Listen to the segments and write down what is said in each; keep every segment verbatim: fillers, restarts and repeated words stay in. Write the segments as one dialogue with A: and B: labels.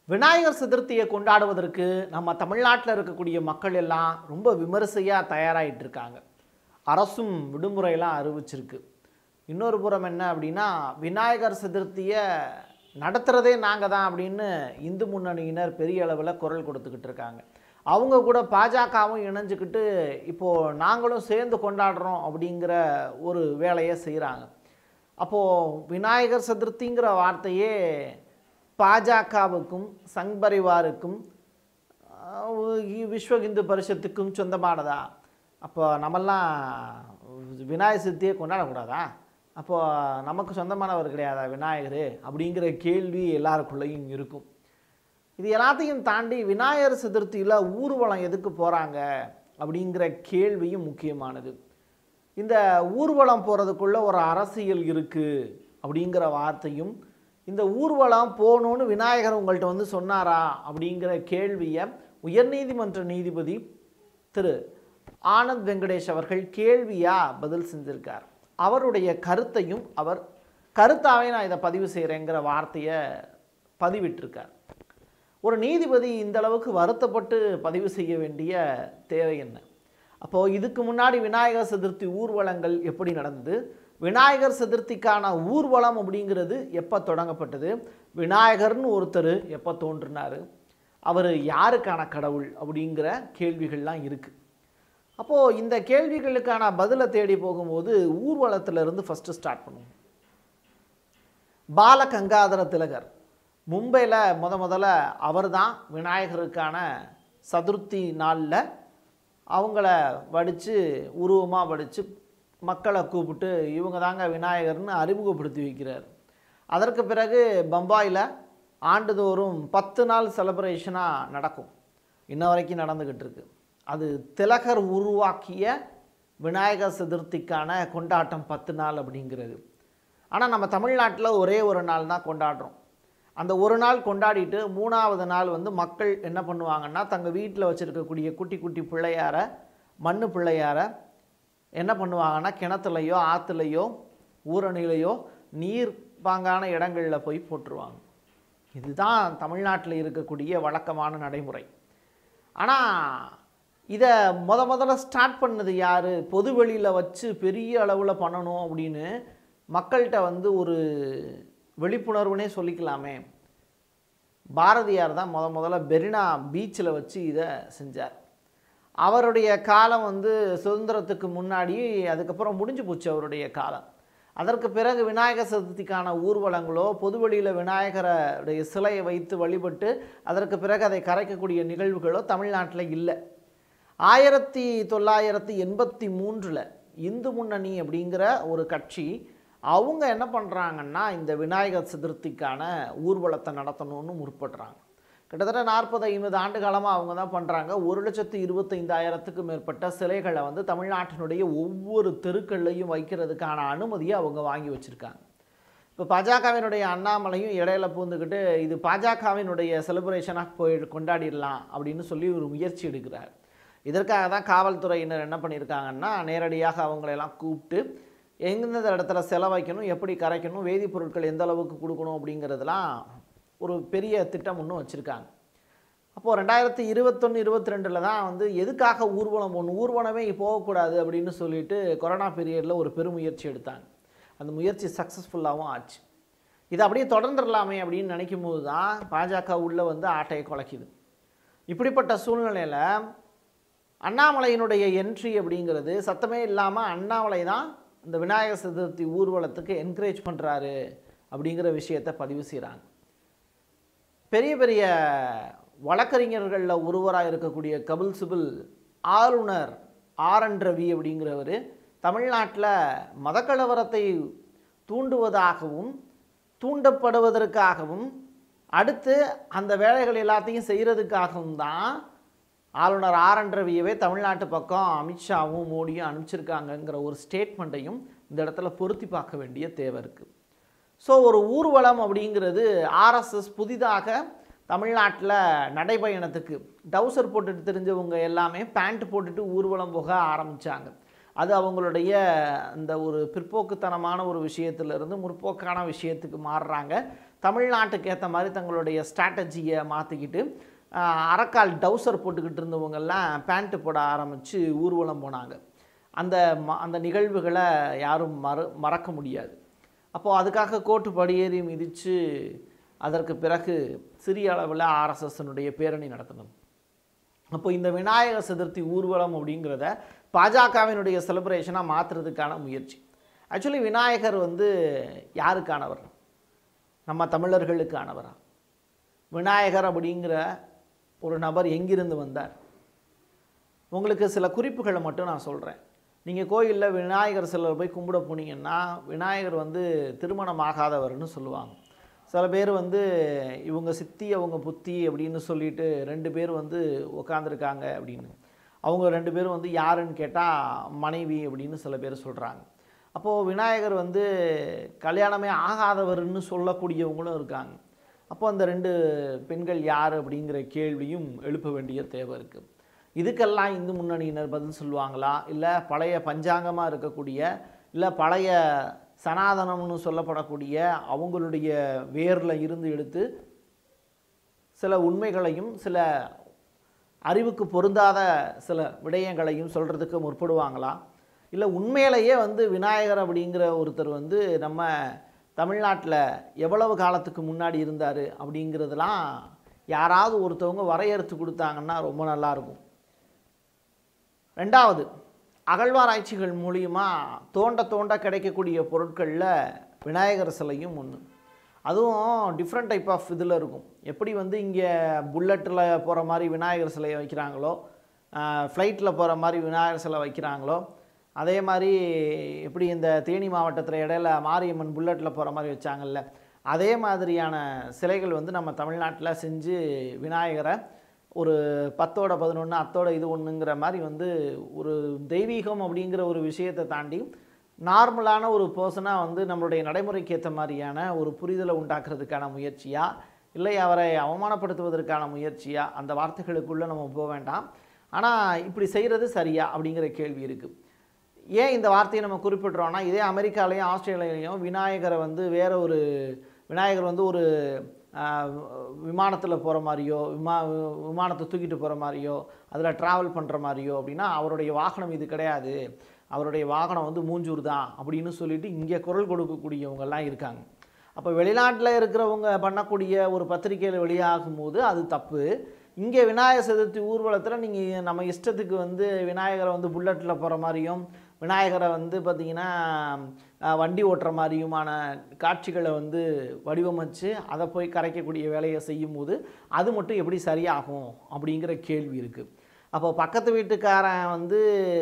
A: விநாயகர் சதுர்த்தியை கொண்டாடுவதற்கு நம்ம தமிழ்நாட்டில் இருக்கக்கூடிய மக்கள் எல்லாம் ரொம்ப விமரிசையாக தயாராகிட்டு இருக்காங்க. அரசும் விடுமுறையெல்லாம் அறிவிச்சிருக்கு. இன்னொரு புறம் என்ன அப்படின்னா, விநாயகர் சதுர்த்தியை நடத்துகிறதே நாங்கள் தான் அப்படின்னு இந்து முன்னணியினர் பெரிய அளவில் குரல் கொடுத்துக்கிட்டு இருக்காங்க. அவங்க கூட பாஜகவும் இணைஞ்சிக்கிட்டு இப்போது நாங்களும் சேர்ந்து கொண்டாடுறோம் அப்படிங்கிற ஒரு வேலையை செய்கிறாங்க. அப்போது விநாயகர் சதுர்த்திங்கிற வார்த்தையே பாஜகவுக்கும் சங் பரிவாருக்கும் விஸ்வ இந்து பரிஷத்துக்கும் சொந்தமானதா? அப்போ நம்மெல்லாம் விநாயகர் சதுர்த்தியை கொண்டாடக்கூடாதா? அப்போது நமக்கு சொந்தமானவர் கிடையாதா விநாயகர் அப்படிங்கிற கேள்வி எல்லாருக்குள்ளேயும் இருக்கும். இது எல்லாத்தையும் தாண்டி விநாயகர் சதுர்த்தியில் ஊர்வலம் எதுக்கு போகிறாங்க அப்படிங்கிற கேள்வியும் முக்கியமானது. இந்த ஊர்வலம் போகிறதுக்குள்ள ஒரு அரசியல் இருக்குது அப்படிங்கிற வார்த்தையும், இந்த ஊர்வலம் போகணுன்னு விநாயகர் உங்கள்கிட்ட வந்து சொன்னாரா அப்படிங்கிற கேள்வியை உயர்நீதிமன்ற நீதிபதி திரு anandvenkatesh அவர்கள் கேள்வியாக பதில் செஞ்சிருக்கார். அவருடைய கருத்தையும் அவர் கருத்தாவே நான் இதை பதிவு செய்கிறேங்கிற வார்த்தையை பதிவிட்டிருக்கார். ஒரு நீதிபதி இந்த அளவுக்கு வருத்தப்பட்டு பதிவு செய்ய வேண்டிய தேவை என்ன? அப்போது இதுக்கு முன்னாடி விநாயகர் சதுர்த்தி ஊர்வலங்கள் எப்படி நடந்தது? விநாயகர் சதுர்த்திக்கான ஊர்வலம் அப்படிங்கிறது எப்போ தொடங்கப்பட்டது? விநாயகர்னு ஒருத்தர் எப்போ தோன்றினார்? அவர் யாருக்கான கடவுள் அப்படிங்கிற கேள்விகள்லாம் இருக்குது. அப்போது இந்த கேள்விகளுக்கான பதிலை தேடி போகும்போது ஊர்வலத்திலிருந்து ஃபஸ்ட்டு ஸ்டார்ட் பண்ணுவோம். பாலகங்காதர திலகர் மும்பையில் முத முதல்ல அவர் தான் விநாயகருக்கான சதுர்த்தி நாளில் அவங்கள வடித்து உருவமாக வடித்து மக்களை கூப்பிட்டு இவங்க தாங்க விநாயகர்னு அறிமுகப்படுத்தி வைக்கிறார். அதற்கு பிறகு பம்பாயில் ஆண்டுதோறும் பத்து நாள் செலிப்ரேஷனாக நடக்கும். இன்ன வரைக்கும் நடந்துக்கிட்டு இருக்கு. அது திலகர் உருவாக்கிய விநாயகர் சதுர்த்திக்கான கொண்டாட்டம் பத்து நாள் அப்படிங்கிறது. ஆனால் நம்ம தமிழ்நாட்டில் ஒரே ஒரு நாள் தான் கொண்டாடுறோம். அந்த ஒரு நாள் கொண்டாடிட்டு மூணாவது நாள் வந்து மக்கள் என்ன பண்ணுவாங்கன்னா, தங்கள் வீட்டில் வச்சுருக்கக்கூடிய குட்டி குட்டி பிள்ளையார மண்ணு பிள்ளையார என்ன பண்ணுவாங்கன்னா, கிணத்துலையோ ஆற்றுலையோ ஊரணிலையோ நீர் பாங்கான இடங்களில் போய் போட்டுருவாங்க. இதுதான் தமிழ்நாட்டில் இருக்கக்கூடிய வழக்கமான நடைமுறை. ஆனால் இதை முத முதல்ல ஸ்டார்ட் பண்ணது யார்? பொது வெளியில் வச்சு பெரிய அளவில் பண்ணணும் அப்படின்னு மக்கள்கிட்ட வந்து ஒரு விழிப்புணர்வுனே சொல்லிக்கலாமே. பாரதியார் தான் முத முதல்ல பெரினா பீச்சில் வச்சு இதை செஞ்சார். அவருடைய காலம் வந்து சுதந்திரத்துக்கு முன்னாடி, அதுக்கப்புறம் முடிஞ்சு போச்சு அவருடைய காலம். அதற்கு பிறகு விநாயகர் சதுர்த்திக்கான ஊர்வலங்களோ பொதுவெளியில் விநாயகருடைய சிலையை வைத்து வழிபட்டு அதற்கு பிறகு அதை கரைக்கக்கூடிய நிகழ்வுகளோ தமிழ்நாட்டில் இல்லை. ஆயிரத்தி தொள்ளாயிரத்தி எண்பத்தி மூன்றில் இந்து முன்னணி அப்படிங்கிற ஒரு கட்சி அவங்க என்ன பண்ணுறாங்கன்னா, இந்த விநாயகர் சதுர்த்திக்கான ஊர்வலத்தை நடத்தணும்னு முற்படுறாங்க. கிட்டத்தட்ட நாற்பது ஐம்பது ஆண்டு காலமாக அவங்க தான் பண்ணுறாங்க. ஒரு லட்சத்து இருபத்தைந்தாயிரத்துக்கு மேற்பட்ட சிலைகளை வந்து தமிழ்நாட்டினுடைய ஒவ்வொரு தெருக்கள்லையும் வைக்கிறதுக்கான அனுமதியை அவங்க வாங்கி வச்சுருக்காங்க. இப்போ பாஜகவினுடைய அண்ணாமலையும் இடையில பூந்துக்கிட்டு இது பாஜகவினுடைய செலிப்ரேஷனாக போய் கொண்டாடிடலாம் அப்படின்னு சொல்லி ஒரு முயற்சி எடுக்கிறார். இதற்காக தான் காவல்துறையினர் என்ன பண்ணியிருக்காங்கன்னா, நேரடியாக அவங்களெல்லாம் கூப்பிட்டு எந்தெந்த இடத்துல செலவைக்கணும், எப்படி கரைக்கணும், வேதிப்பொருட்கள் எந்த அளவுக்கு கொடுக்கணும் அப்படிங்கிறதுலாம் ஒரு பெரிய திட்டம் ஒன்று வச்சுருக்காங்க. அப்போது ரெண்டாயிரத்தி இருபத்தொன்று இருபத்தி ரெண்டில் தான் வந்து எதுக்காக ஊர்வலம் ஒன்று ஊர்வலமே போகக்கூடாது அப்படின்னு சொல்லிட்டு கொரோனா பீரியடில் ஒரு பெருமுயற்சி எடுத்தாங்க. அந்த முயற்சி சக்ஸஸ்ஃபுல்லாகவும் ஆச்சு. இதை அப்படியே தொடர்ந்துடலாமே அப்படின்னு நினைக்கும் போது தான் பாஜக உள்ளே வந்து ஆட்டையை குலைக்குது. இப்படிப்பட்ட சூழ்நிலையில் அண்ணாமலையினுடைய என்ட்ரி அப்படிங்கிறது சத்தமே இல்லாமல் அண்ணாமலை தான் இந்த விநாயகர் சதுர்த்தி ஊர்வலத்துக்கு என்கரேஜ் பண்ணுறாரு அப்படிங்கிற விஷயத்தை பதிவு செய்கிறாங்க. பெரிய பெரிய வழக்கறிஞர்களில் ஒருவராக இருக்கக்கூடிய கபில் சிபில் ஆளுநர் ஆர் என் ரவி அப்படிங்கிறவர் தமிழ்நாட்டில் மதக்கலவரத்தை தூண்டுவதாகவும் தூண்டப்படுவதற்காகவும் அடுத்து அந்த வேலைகள் எல்லாத்தையும் செய்கிறதுக்காகவும் தான் ஆளுநர் ஆர் என் ரவியவே தமிழ்நாட்டு பக்கம் அமித்ஷாவும் மோடியும் அனுப்பிச்சிருக்காங்கங்கிற ஒரு ஸ்டேட்மெண்ட்டையும் இந்த இடத்துல பொருத்தி பார்க்க வேண்டிய தேவை இருக்குது. ஸோ ஒரு ஊர்வலம் அப்படிங்கிறது ஆர்எஸ்எஸ் புதிதாக தமிழ்நாட்டில் நடைபயணத்துக்கு டவுசர் போட்டுட்டு தெரிஞ்சவங்க எல்லாமே பேண்ட் போட்டுட்டு ஊர்வலம் போக ஆரம்பித்தாங்க. அது அவங்களுடைய அந்த ஒரு பிற்போக்குத்தனமான ஒரு விஷயத்திலிருந்து முற்போக்கான விஷயத்துக்கு மாறுறாங்க. தமிழ்நாட்டுக்கு ஏற்ற மாதிரி தங்களுடைய ஸ்ட்ராட்டஜியை மாற்றிக்கிட்டு அரைக்கால் டவுசர் போட்டுக்கிட்டு இருந்தவங்கெல்லாம் பேண்ட்டு போட ஆரம்பித்து ஊர்வலம் போனாங்க. அந்த ம அந்த நிகழ்வுகளை யாரும் மறு மறக்க முடியாது. அப்போது அதுக்காக கோர்ட்டு படியேறி மிதித்து அதற்கு பிறகு சிறிய அளவில் ஆர்எஸ்எஸ்னுடைய பேரணி நடத்தணும். அப்போ இந்த விநாயகர் சதுர்த்தி ஊர்வலம் அப்படிங்கிறத பாஜகவினுடைய செலிப்ரேஷனாக மாற்றுறதுக்கான முயற்சி. ஆக்சுவலி விநாயகர் வந்து யாருக்கானவர்? நம்ம தமிழர்களுக்கானவரா? விநாயகர் அப்படிங்கிற ஒரு நபர் எங்கிருந்து வந்தார்? உங்களுக்கு சில குறிப்புகளை மட்டும் நான் சொல்கிறேன். நீங்கள் கோயிலில் விநாயகர் சிலர் போய் கும்பிட போனீங்கன்னா விநாயகர் வந்து திருமணம் ஆகாதவர்னு சொல்லுவாங்க. சில பேர் வந்து இவங்க சித்தி அவங்க புத்தி அப்படின்னு சொல்லிட்டு ரெண்டு பேர் வந்து உட்காந்துருக்காங்க அப்படின்னு. அவங்க ரெண்டு பேரும் வந்து யாருன்னு கேட்டால் மனைவி அப்படின்னு சில பேர் சொல்கிறாங்க. அப்போது விநாயகர் வந்து கல்யாணமே ஆகாதவர்னு சொல்லக்கூடியவங்களும் இருக்காங்க. அப்போ அந்த ரெண்டு பெண்கள் யார் அப்படிங்கிற கேள்வியும் எழுப்ப வேண்டிய தேவை இருக்குது. இதுக்கெல்லாம் இந்து முன்னணியினர் பதில் சொல்லுவாங்களா? இல்லை பழைய பஞ்சாங்கமாக இருக்கக்கூடிய இல்லை பழைய சனாதனம்னு சொல்லப்படக்கூடிய அவங்களுடைய வேரில் இருந்து எடுத்து சில உண்மைகளையும் சில அறிவுக்கு பொருந்தாத சில விடயங்களையும் சொல்கிறதுக்கு முற்படுவாங்களா? இல்லை உண்மையிலேயே வந்து விநாயகர் அப்படிங்கிற ஒருத்தர் வந்து நம்ம தமிழ்நாட்டில் எவ்வளவு காலத்துக்கு முன்னாடி இருந்தார் அப்படிங்கிறதெல்லாம் யாராவது ஒருத்தவங்க வரையறுத்து கொடுத்தாங்கன்னா ரொம்ப நல்லாயிருக்கும். ரெண்டாவது, அகழ்வாராய்ச்சிகள் மூலியமாக தோண்ட தோண்ட கிடைக்கக்கூடிய பொருட்களில் விநாயகர் சிலையும் ஒன்று. அதுவும் டிஃப்ரெண்ட் டைப் ஆஃப் இதில் இருக்கும். எப்படி வந்து இங்கே புல்லட்டில் போகிற மாதிரி விநாயகர் சிலையை வைக்கிறாங்களோ, ஃப்ளைட்டில் போகிற மாதிரி விநாயகர் சிலை வைக்கிறாங்களோ, அதே மாதிரி எப்படி இந்த தேனி மாவட்டத்தில் இடையில மாரியம்மன் புல்லட்டில் போகிற மாதிரி வச்சாங்கல்ல, அதே மாதிரியான சிலைகள் வந்து நம்ம தமிழ்நாட்டில் செஞ்சு விநாயகரை ஒரு பத்தோட பதினொன்று அத்தோட இது ஒன்றுங்கிற மாதிரி வந்து ஒரு தெய்வீகம் அப்படிங்கிற ஒரு விஷயத்தை தாண்டி நார்மலான ஒரு பர்சனாக வந்து நம்மளுடைய நடைமுறைக்கு ஏற்ற மாதிரியான ஒரு புரிதலை உண்டாக்குறதுக்கான முயற்சியா, இல்லை அவரை அவமானப்படுத்துவதற்கான முயற்சியா, அந்த வார்த்தைகளுக்குள்ளே நம்ம போக வேண்டாம். ஆனால் இப்படி செய்கிறது சரியா அப்படிங்கிற கேள்வி இருக்குது. ஏன் இந்த வார்த்தையை நம்ம குறிப்பிட்றோன்னா, இதே அமெரிக்காலையும் ஆஸ்திரேலியாலையும் விநாயகரை வந்து வேற ஒரு விநாயகர் வந்து ஒரு விமானத்தில் போகிற மாதிரியோ விமா விமானத்தை தூக்கிட்டு போகிற மாதிரியோ அதில் ட்ராவல் பண்ணுற மாதிரியோ அப்படின்னா அவருடைய வாகனம் இது கிடையாது, அவருடைய வாகனம் வந்து மூஞ்சூர் தான் அப்படின்னு சொல்லிட்டு இங்கே குரல் கொடுக்கக்கூடியவங்கெல்லாம் இருக்காங்க. அப்போ வெளிநாட்டில் இருக்கிறவங்க பண்ணக்கூடிய ஒரு பத்திரிகையில் வெளியாகும் போது அது தப்பு. இங்கே விநாயகர் சதுர்த்தி ஊர்வலத்தில் நீங்கள் நம்ம இஷ்டத்துக்கு வந்து விநாயகரை வந்து புல்லட்டில் போகிற மாதிரியும் விநாயகரை வந்து பார்த்திங்கன்னா வண்டி ஓட்டுற மாதிரியுமான காட்சிகளை வந்து வடிவமைச்சு அதை போய் கரைக்கக்கூடிய வேலையை செய்யும் போது அது மட்டும் எப்படி சரியாகும் அப்படிங்கிற கேள்வி இருக்குது. அப்போ பக்கத்து வீட்டுக்காரன் வந்து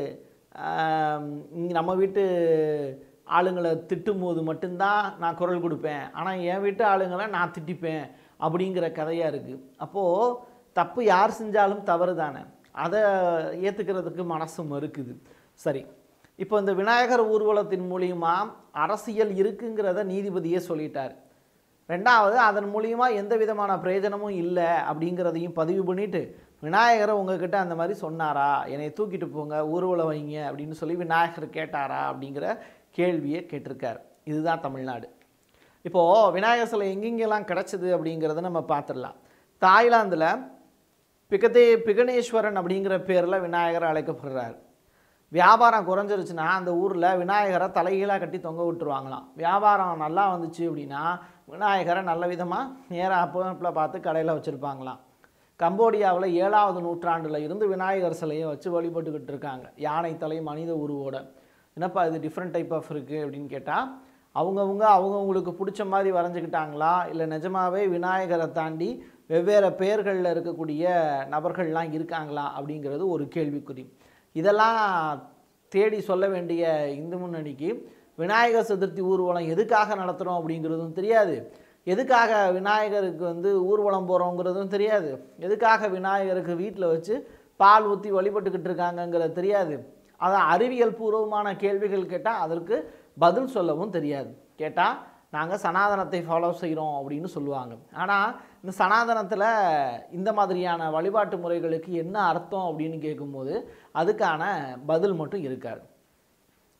A: நம்ம வீட்டு ஆளுங்களை திட்டும் போது மட்டும்தான் நான் குரல் கொடுப்பேன், ஆனால் என் வீட்டு ஆளுங்களை நான் திட்டிப்பேன் அப்படிங்கிற கதையாக இருக்குது. அப்போது தப்பு யார் செஞ்சாலும் தவறு தானே, அதை ஏற்றுக்கிறதுக்கு மனசு மறுக்குது. சரி, இப்போ இந்த விநாயகர் ஊர்வலத்தின் மூலியமாக அரசியல் இருக்குங்கிறத நீதிபதியே சொல்லிட்டார். ரெண்டாவது, அதன் மூலியமாக எந்த விதமான பிரயோஜனமும் இல்லை அப்படிங்கிறதையும் பதிவு பண்ணிவிட்டு விநாயகரை உங்ககிட்ட அந்த மாதிரி சொன்னாரா, என்னை தூக்கிட்டு போங்க ஊர்வலம் வைங்க அப்படின்னு சொல்லி விநாயகர் கேட்டாரா அப்படிங்கிற கேள்வியை கேட்டிருக்கார். இதுதான் தமிழ்நாடு. இப்போது விநாயகர் சிலை எங்கெங்கெல்லாம் கிடச்சிது அப்படிங்கிறத நம்ம பார்த்துடலாம். தாய்லாந்தில் பிகதே பிகனேஸ்வரன் அப்படிங்கிற பேரில் விநாயகர் அழைக்கப்படுறார். வியாபாரம் குறைஞ்சிருச்சுன்னா அந்த ஊரில் விநாயகரை தலைகீழாக கட்டி தொங்க விட்டுருவாங்களாம். வியாபாரம் நல்லா வந்துச்சு அப்படின்னா விநாயகரை நல்ல விதமாக நேராக அப்போ பார்த்து கடையில் வச்சுருப்பாங்களாம். கம்போடியாவில் ஏழாவது நூற்றாண்டில் இருந்து விநாயகர் சிலையை வச்சு வழிபட்டுக்கிட்டு இருக்காங்க, யானை தலை மனித உருவோட. என்னப்பா இது டிஃப்ரெண்ட் டைப் ஆஃப் இருக்குது அப்படின்னு கேட்டால், அவங்கவுங்க அவங்கவுங்களுக்கு பிடிச்ச மாதிரி வரைஞ்சிக்கிட்டாங்களா, இல்லை நிஜமாகவே விநாயகரை தாண்டி வெவ்வேறு பெயர்களில் இருக்கக்கூடிய நபர்கள்லாம் இருக்காங்களா அப்படிங்கிறது ஒரு கேள்விக்குறி. இதெல்லாம் தேடி சொல்ல வேண்டிய இந்து முன்னணிக்கு விநாயகர் சதுர்த்தி ஊர்வலம் எதுக்காக நடத்துகிறோம் அப்படிங்கிறதும் தெரியாது, எதுக்காக விநாயகருக்கு வந்து ஊர்வலம் போகிறோங்கிறதும் தெரியாது, எதுக்காக விநாயகருக்கு வீட்டில் வச்சு பால் ஊற்றி வழிபட்டுக்கிட்டு இருக்காங்கங்கிறது தெரியாது. அதை அறிவியல் பூர்வமான கேள்விகள் கேட்டால் அதற்கு பதில் சொல்லவும் தெரியாது. கேட்டால் நாங்கள் சனாதனத்தை ஃபாலோ செய்கிறோம் அப்படின்னு சொல்லுவாங்க. ஆனால் இந்த சனாதனத்தில் இந்த மாதிரியான வழிபாட்டு முறைகளுக்கு என்ன அர்த்தம் அப்படின்னு கேட்கும்போது அதுக்கான பதில் மட்டும் இருக்காது.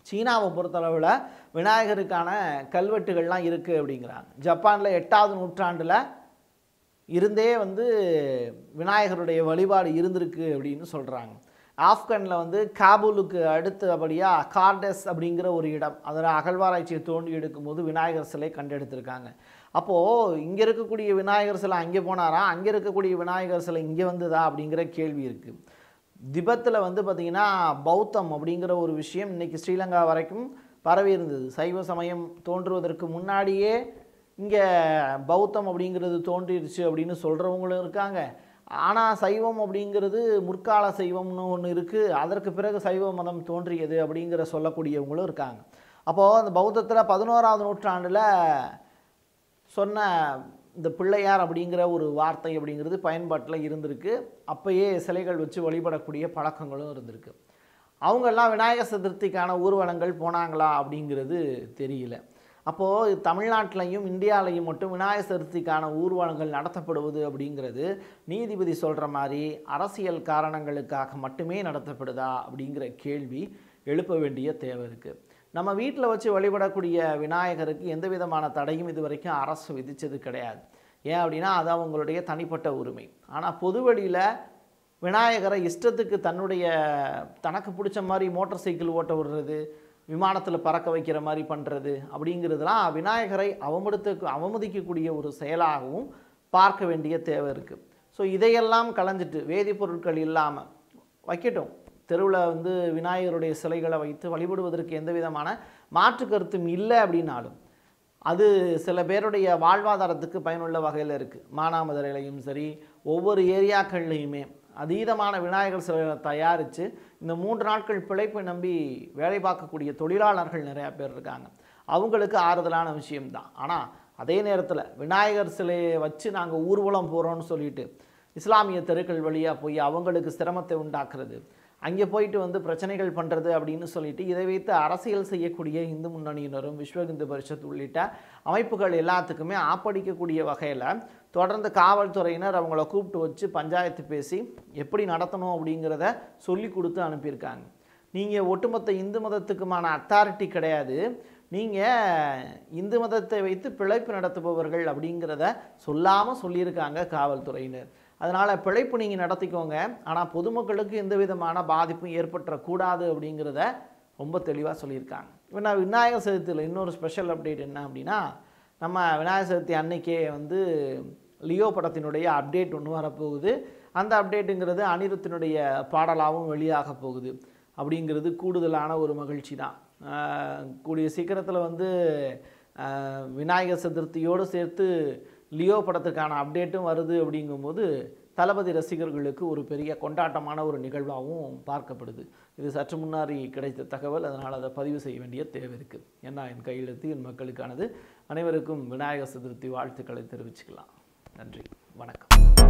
A: சீனாவை பொறுத்தளவில் விநாயகருக்கான கல்வெட்டுகள்லாம் இருக்குது அப்படிங்கிறாங்க. ஜப்பானில் எட்டாவது நூற்றாண்டில் இருந்தே வந்து விநாயகருடைய வழிபாடு இருந்திருக்கு அப்படின்னு சொல்கிறாங்க. ஆப்கானில் வந்து காபூலுக்கு அடுத்தபடியாக கார்டஸ் அப்படிங்கிற ஒரு இடம், அதில் அகழ்வாராய்ச்சியை தோண்டி எடுக்கும்போது விநாயகர் சிலை கண்டெடுத்திருக்காங்க. அப்போது இங்கே இருக்கக்கூடிய விநாயகர் சிலை அங்கே போனாரா, அங்கே இருக்கக்கூடிய விநாயகர் சிலை இங்கே வந்ததா அப்படிங்கிற கேள்வி இருக்குது. திபெத்தில் வந்து பார்த்திங்கன்னா பௌத்தம் அப்படிங்கிற ஒரு விஷயம் இன்றைக்கி ஸ்ரீலங்கா வரைக்கும் பரவி இருந்தது. சைவ சமயம் தோன்றுவதற்கு முன்னாடியே இங்கே பௌத்தம் அப்படிங்கிறது தோன்றிடுச்சு அப்படின்னு சொல்கிறவங்களும் இருக்காங்க. ஆனால் சைவம் அப்படிங்கிறது முற்கால சைவம்னு ஒன்று இருக்குது, அதற்கு பிறகு சைவ மதம் தோன்றியது அப்படிங்கிற சொல்லக்கூடியவங்களும் இருக்காங்க. அப்போது அந்த பௌத்தத்தில் பதினோராவது நூற்றாண்டில் சொன்ன இந்த பிள்ளையார் அப்படிங்கிற ஒரு வார்த்தை அப்படிங்கிறது பயன்பாட்டில் இருந்திருக்கு. அப்போயே சிலைகள் வச்சு வழிபடக்கூடிய பழக்கங்களும் இருந்திருக்கு. அவங்கெல்லாம் விநாயகர் சதுர்த்திக்கான ஊர்வலங்கள் போனாங்களா அப்படிங்கிறது தெரியல. அப்போது தமிழ்நாட்டிலையும் இந்தியாவிலையும் மட்டும் விநாயகர் சதுர்த்திக்கான ஊர்வலங்கள் நடத்தப்படுவது அப்படிங்கிறது நீதிபதி சொல்கிற மாதிரி அரசியல் காரணங்களுக்காக மட்டுமே நடத்தப்படுதா அப்படிங்கிற கேள்வி எழுப்ப வேண்டிய தேவை இருக்குது. நம்ம வீட்டில் வச்சு வழிபடக்கூடிய விநாயகருக்கு எந்த விதமான தடையும் இது வரைக்கும் அரசு விதித்தது கிடையாது. ஏன் அப்படின்னா அது அவங்களுடைய தனிப்பட்ட உரிமை. ஆனால் பொதுவெளியில் விநாயகரை இஷ்டத்துக்கு தன்னுடைய தனக்கு பிடிச்ச மாதிரி மோட்டார் சைக்கிள் ஓட்ட விடுறது, விமானத்தில் பறக்க வைக்கிற மாதிரி பண்ணுறது அப்படிங்கிறதுலாம் விநாயகரை அவமதித்து அவமதிக்கக்கூடிய ஒரு செயலாகவும் பார்க்க வேண்டிய தேவை இருக்குது. ஸோ இதையெல்லாம் கலைஞ்சிட்டு வேதிப்பொருட்கள் இல்லாமல் வைக்கட்டும். தெருவில் வந்து விநாயகருடைய சிலைகளை வைத்து வழிபடுவதற்கு எந்த விதமான மாற்று கருத்தும் இல்லை அப்படின்னாலும் அது சில பேருடைய வாழ்வாதாரத்துக்கு பயனுள்ள வகையில் இருக்குது. மானாமதுரையிலையும் சரி, ஒவ்வொரு ஏரியாக்கள்லையுமே அதீதமான விநாயகர் சிலைகளை தயாரித்து இந்த மூன்று நாட்கள் பிழைப்பை நம்பி வேலை பார்க்கக்கூடிய தொழிலாளர்கள் நிறையா பேர் இருக்காங்க. அவங்களுக்கு ஆறுதலான விஷயம்தான். ஆனால் அதே நேரத்தில் விநாயகர் சிலையை வச்சு நாங்கள் ஊர்வலம் போகிறோன்னு சொல்லிட்டு இஸ்லாமிய தெருக்கள் வழியாக போய் அவங்களுக்கு சிரமத்தை உண்டாக்குறது, அங்கே போயிட்டு வந்து பிரச்சனைகள் பண்ணுறது அப்படின்னு சொல்லிட்டு இதை வைத்து அரசியல் செய்யக்கூடிய இந்து முன்னணியினரும் விஸ்வ இந்து பரிஷத் உள்ளிட்ட அமைப்புகள் எல்லாத்துக்குமே ஆப்படிக்கக்கூடிய வகையில் தொடர்ந்து காவல்துறையினர் அவங்கள கூப்பிட்டு வச்சு பஞ்சாயத்து பேசி எப்படி நடத்தணும் அப்படிங்கிறத சொல்லி கொடுத்து அனுப்பியிருக்காங்க. நீங்கள் ஒட்டுமொத்த இந்து மதத்துக்குமான அத்தாரிட்டி கிடையாது, நீங்கள் இந்து மதத்தை வைத்து பிழைப்பு நடத்துபவர்கள் அப்படிங்கிறத சொல்லாமல் சொல்லியிருக்காங்க காவல்துறையினர். அதனால் பிழைப்பு நீங்கள் நடத்திக்கோங்க, ஆனால் பொதுமக்களுக்கு எந்த விதமான பாதிப்பும் ஏற்பட்டுறக்கூடாது அப்படிங்கிறத ரொம்ப தெளிவாக சொல்லியிருக்காங்க. இப்போ நான் விநாயகர் சதுர்த்தியில் இன்னொரு ஸ்பெஷல் அப்டேட் என்ன அப்படின்னா, நம்ம விநாயகர் சதுர்த்தி அன்னைக்கே வந்து லியோ படத்தினுடைய அப்டேட் ஒன்று வரப்போகுது. அந்த அப்டேட்டுங்கிறது அனிருத்தினுடைய பாடலாகவும் வெளியாக போகுது அப்படிங்கிறது கூடுதலான ஒரு மகிழ்ச்சி தான். கூடிய சீக்கிரத்தில் வந்து விநாயகர் சதுர்த்தியோடு சேர்த்து லியோ படத்துக்கான அப்டேட்டும் வருது. அப்படிங்கும்போது தளபதி ரசிகர்களுக்கு ஒரு பெரிய கொண்டாட்டமான ஒரு நிகழ்வாகவும் பார்க்கப்படுது. இது சற்று முன்னாடி கிடைத்த தகவல், அதனால் அதை பதிவு செய்ய வேண்டிய தேவை இருக்குது. ஏன்னா என் கையெழுத்து என் மக்களுக்கானது. அனைவருக்கும் விநாயகர் சதுர்த்தி வாழ்த்துக்களை தெரிவிச்சுக்கலாம். நன்றி, வணக்கம்.